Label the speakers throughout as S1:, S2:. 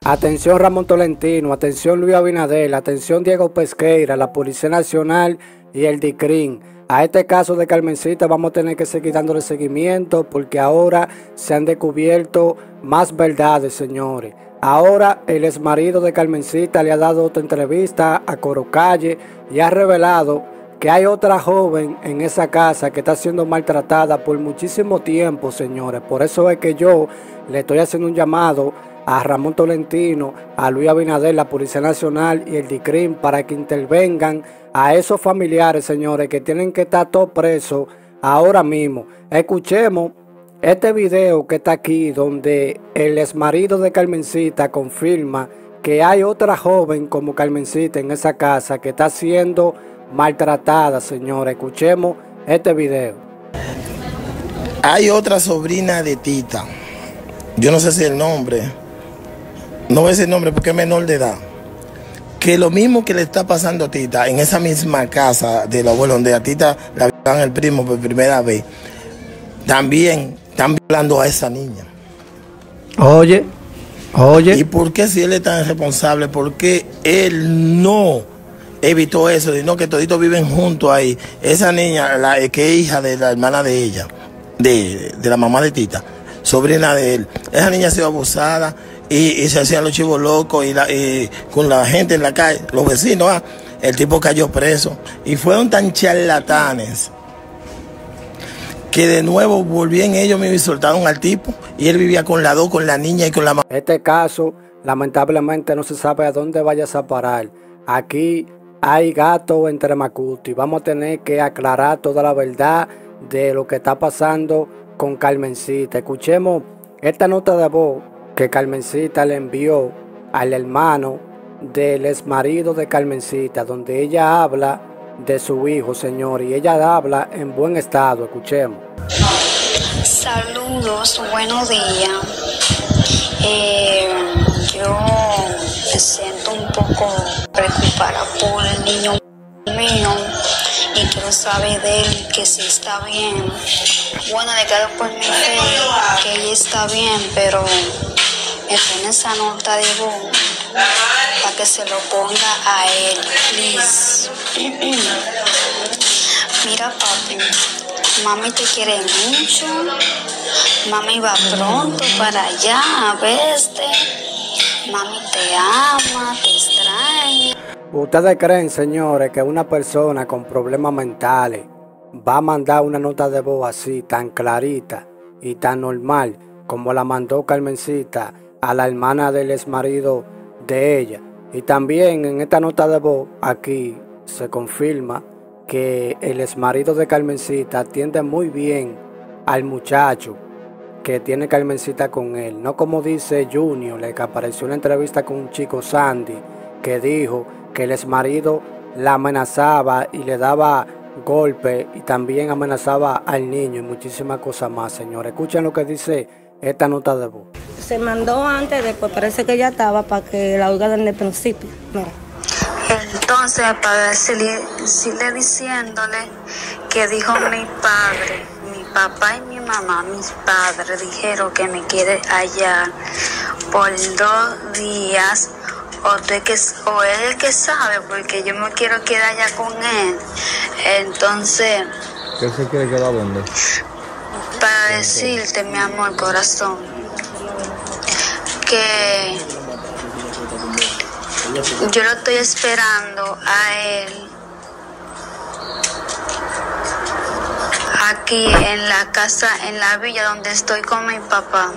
S1: Atención Ramón Tolentino, atención Luis Abinader, atención Diego Pesqueira, la Policía Nacional y el DICRIN. A este caso de Carmencita vamos a tener que seguir dándole seguimiento porque ahora se han descubierto más verdades, señores. Ahora el exmarido de Carmencita le ha dado otra entrevista a Coro Calle y ha revelado que hay otra joven en esa casa que está siendo maltratada por muchísimo tiempo, señores. Por eso es que yo le estoy haciendo un llamado a Ramón Tolentino, a Luis Abinader, la Policía Nacional y el DICRIN para que intervengan a esos familiares, señores, que tienen que estar todos presos ahora mismo. Escuchemos este video que está aquí, donde el exmarido de Carmencita confirma que hay otra joven como Carmencita en esa casa que está siendo maltratada, señores. Escuchemos este video.
S2: Hay otra sobrina de Tita, yo no sé si el nombre, no voy a decir el nombre porque es menor de edad, que lo mismo que le está pasando a Tita en esa misma casa del abuelo donde a Tita la vieron el primo por primera vez, también están violando a esa niña.
S1: Oye.
S2: ¿Y por qué si él es tan responsable? ¿Por qué él no evitó eso? Sino que toditos viven juntos ahí. Esa niña, que es hija de la hermana de ella, de la mamá de Tita, sobrina de él. Esa niña ha sido abusada y se hacían los chivos locos y con la gente en la calle, los vecinos. El tipo cayó preso y fueron tan charlatanes que de nuevo volvían ellos mismos y soltaron al tipo y él vivía con la dos, con la niña y con la mamá.
S1: Este caso lamentablemente no se sabe a dónde vayas a parar. Aquí hay gato entre macuti. Vamos a tener que aclarar toda la verdad de lo que está pasando con Carmencita. Escuchemos esta nota de voz que Carmencita le envió al hermano del exmarido de Carmencita, donde ella habla de su hijo, señor, y ella habla en buen estado. Escuchemos.
S3: Saludos, buenos días. Yo me siento un poco preocupada por el niño mío y quiero saber de él que si está bien. Bueno, le quedo por mi fe que ella está bien, pero me pone esa nota de voz para que se lo ponga a él, please. Mira, papi, mami te quiere mucho, mami va pronto para allá a verte, mami te ama, te extraña.
S1: ¿Ustedes creen, señores, que una persona con problemas mentales va a mandar una nota de voz así, tan clarita y tan normal como la mandó Carmencita a la hermana del exmarido de ella? Y también en esta nota de voz aquí se confirma que el exmarido de Carmencita atiende muy bien al muchacho que tiene Carmencita con él. No como dice Junior, que apareció en una entrevista con un chico Sandy, que dijo que el exmarido la amenazaba y le daba golpes y también amenazaba al niño y muchísimas cosas más, señores. Escuchen lo que dice esta nota de voz.
S4: Se mandó antes, después parece que ya estaba para que la oiga desde el principio. Mira.
S3: Entonces, para decirle diciéndole que dijo mi padre, mi papá y mi mamá, mis padres dijeron que me quiere allá por 2 días, o él el que sabe, porque yo me quiero quedar allá con él. Entonces,
S5: ¿qué se quiere quedar dónde?
S3: Para decirte, mi amor, corazón, que yo lo estoy esperando a él aquí en la casa, en la villa donde estoy con mi papá.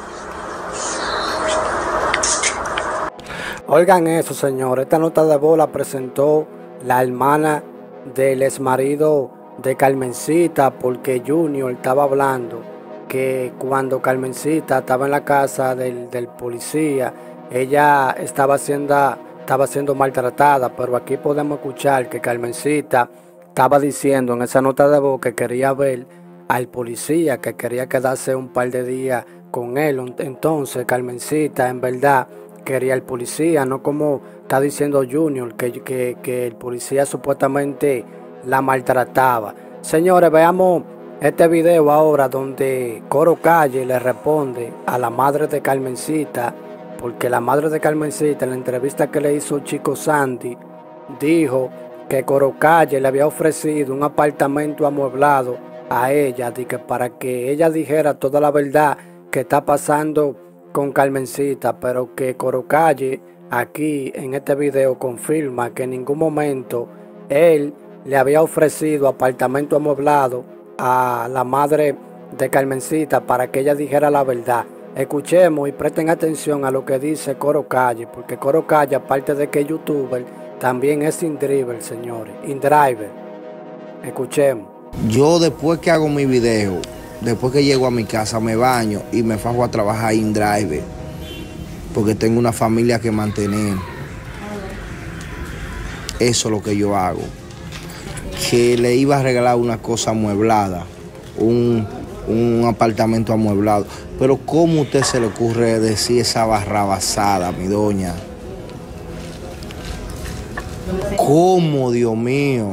S1: Oigan eso, señor. Esta nota de voz la presentó la hermana del exmarido de Carmencita, porque Junior estaba hablando que cuando Carmencita estaba en la casa del policía, ella estaba siendo maltratada, pero aquí podemos escuchar que Carmencita estaba diciendo en esa nota de voz que quería ver al policía, que quería quedarse un par de días con él. Entonces Carmencita en verdad quería al policía, no como está diciendo Junior, que el policía supuestamente la maltrataba. Señores, veamos este video ahora donde Coro Calle le responde a la madre de Carmencita porque la madre de Carmencita, en la entrevista que le hizo Chico Sandy, dijo que Corocalle le había ofrecido un apartamento amueblado a ella, para que ella dijera toda la verdad que está pasando con Carmencita, pero que Corocalle aquí en este video confirma que en ningún momento él le había ofrecido apartamento amueblado a la madre de Carmencita para que ella dijera la verdad. Escuchemos y presten atención a lo que dice Corocalle, porque Corocalle, aparte de que es youtuber, también es InDriver, señores. InDriver. Escuchemos.
S6: Yo después que hago mi video, después que llego a mi casa, me baño y me fajo a trabajar InDriver, porque tengo una familia que mantener. Eso es lo que yo hago. Que le iba a regalar una cosa amueblada, un apartamento amueblado. Pero ¿cómo a usted se le ocurre decir esa barrabasada, mi doña? ¿Cómo, Dios mío?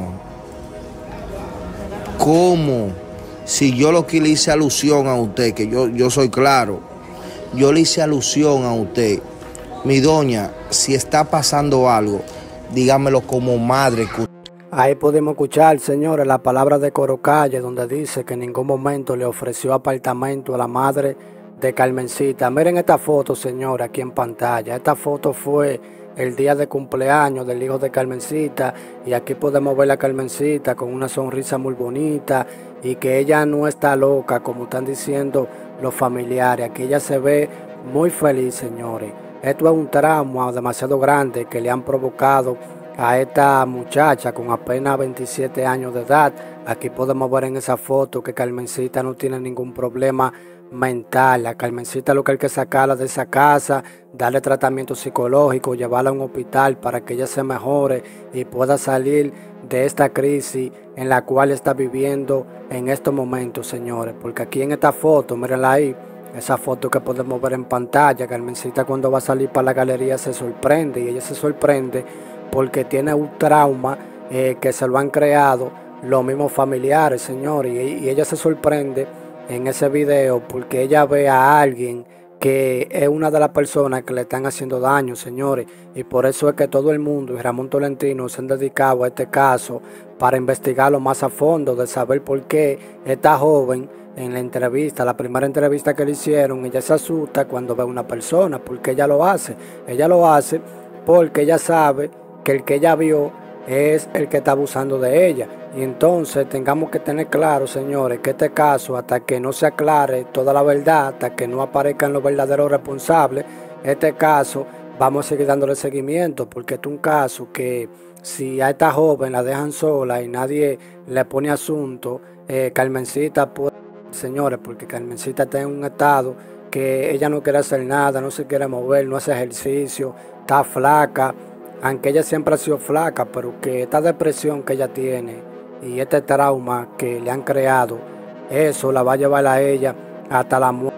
S6: ¿Cómo? Si yo lo que le hice alusión a usted, que yo soy claro, yo le hice alusión a usted. Mi doña, si está pasando algo, dígamelo como madre.
S1: Ahí podemos escuchar, señores, la palabra de Corocalle, donde dice que en ningún momento le ofreció apartamento a la madre de Carmencita. Miren esta foto, señores, aquí en pantalla. Esta foto fue el día de cumpleaños del hijo de Carmencita, y aquí podemos ver a Carmencita con una sonrisa muy bonita y que ella no está loca, como están diciendo los familiares. Aquí ella se ve muy feliz, señores. Esto es un trauma demasiado grande que le han provocado a esta muchacha con apenas 27 años de edad. Aquí podemos ver en esa foto que Carmencita no tiene ningún problema mental. A Carmencita lo que hay que sacarla de esa casa, darle tratamiento psicológico, llevarla a un hospital para que ella se mejore y pueda salir de esta crisis en la cual está viviendo en estos momentos, señores. Porque aquí en esta foto, mírenla ahí, esa foto que podemos ver en pantalla, Carmencita cuando va a salir para la galería se sorprende, y ella se sorprende porque tiene un trauma que se lo han creado los mismos familiares, señores, y ella se sorprende en ese video porque ella ve a alguien que es una de las personas que le están haciendo daño, señores, y por eso es que todo el mundo y Ramón Tolentino se han dedicado a este caso para investigarlo más a fondo, de saber por qué esta joven en la entrevista, la primera entrevista que le hicieron, ella se asusta cuando ve a una persona, porque ella lo hace porque ella sabe que el que ella vio es el que está abusando de ella. Y entonces tengamos que tener claro, señores, que este caso, hasta que no se aclare toda la verdad, hasta que no aparezcan los verdaderos responsables, este caso vamos a seguir dándole seguimiento, porque este es un caso que si a esta joven la dejan sola y nadie le pone asunto, Carmencita puede, señores, porque Carmencita está en un estado que ella no quiere hacer nada, no se quiere mover, no hace ejercicio, está flaca, aunque ella siempre ha sido flaca, pero que esta depresión que ella tiene y este trauma que le han creado, eso la va a llevar a ella hasta la muerte.